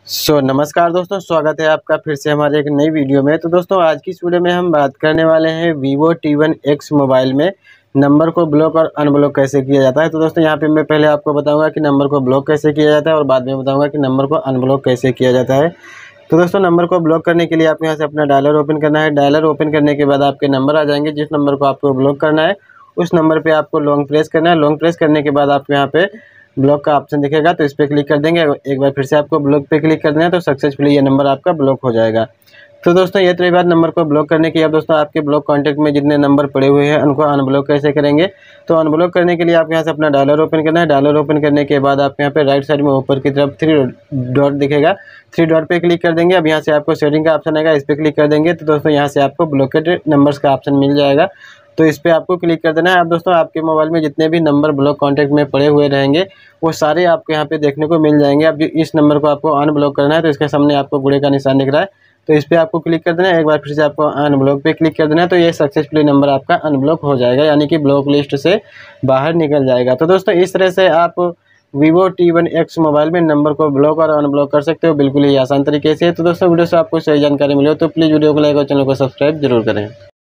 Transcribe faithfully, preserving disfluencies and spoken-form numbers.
सो so, नमस्कार दोस्तों, स्वागत है आपका फिर से हमारे एक नई वीडियो में। तो दोस्तों आज की इस वीडियो में हम बात करने वाले हैं Vivo T one X mobile में नंबर को ब्लॉक और अनब्लॉक कैसे किया जाता है। तो दोस्तों यहाँ पे मैं पहले आपको बताऊंगा कि नंबर को ब्लॉक कैसे किया जाता है और बाद में बताऊंगा कि नंबर को अनब्लॉक कैसे किया जाता है। तो दोस्तों नंबर को ब्लॉक करने के लिए आपको यहाँ से अपना डायलर ओपन करना है। डायलर ओपन करने के बाद आपके नंबर आ जाएंगे। जिस नंबर को आपको ब्लॉक करना है उस नंबर पर आपको लॉन्ग प्रेस करना है। लॉन्ग प्रेस करने के बाद आपको यहाँ पे ब्लॉक का ऑप्शन दिखेगा, तो इस पर क्लिक कर देंगे। एक बार फिर से आपको ब्लॉक पे क्लिक कर देना है तो सक्सेसफुली ये नंबर आपका ब्लॉक हो जाएगा। तो दोस्तों ये तो बात नंबर को ब्लॉक करने की। अब दोस्तों आपके ब्लॉक कॉन्टैक्ट में जितने नंबर पड़े हुए हैं उनको अनब्लॉक कैसे करेंगे। तो अनब्लॉक करने के लिए आप यहाँ से अपना डायलर ओपन करना है। डायलर ओपन करने के बाद आप यहाँ पे राइट साइड में ऊपर की तरफ थ्री डॉट दिखेगा, थ्री डॉट पे क्लिक कर देंगे। अब यहाँ से आपको सेटिंग का ऑप्शन आएगा, इस पर क्लिक कर देंगे तो दोस्तों यहाँ से आपको ब्लॉकेड नंबर्स का ऑप्शन मिल जाएगा। तो इस पर आपको क्लिक कर देना है। अब दोस्तों आपके मोबाइल में जितने भी नंबर ब्लॉक कॉन्टैक्ट में पड़े हुए रहेंगे वो सारे आपको यहाँ पे देखने को मिल जाएंगे। अब इस नंबर को आपको अनब्लॉक करना है तो इसके सामने आपको गुड़े का निशान दिख रहा है, तो इस पर आपको क्लिक कर देना है। एक बार फिर से आपको अनब्लॉक पे क्लिक कर देना है तो ये सक्सेसफुली नंबर आपका अनब्लॉक हो जाएगा, यानी कि ब्लॉक लिस्ट से बाहर निकल जाएगा। तो दोस्तों इस तरह से आप Vivo T one X mobile में नंबर को ब्लॉक और अनब्लॉक कर सकते हो, बिल्कुल ही आसान तरीके से। तो दोस्तों वीडियो से आपको सही जानकारी मिली हो तो प्लीज़ वीडियो को लाइक और चैनल को सब्सक्राइब जरूर करें।